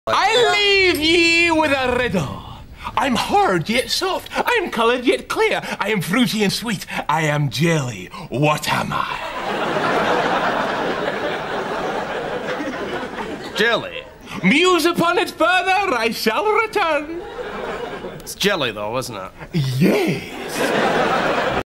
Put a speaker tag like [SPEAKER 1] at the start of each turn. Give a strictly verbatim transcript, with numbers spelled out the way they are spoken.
[SPEAKER 1] I leave ye with a riddle. I'm hard yet soft. I am coloured yet clear. I am fruity and sweet. I am jelly. What am I?
[SPEAKER 2] Jelly.
[SPEAKER 1] Muse upon it further. I shall return.
[SPEAKER 2] It's jelly, though, isn't it?
[SPEAKER 1] Yes.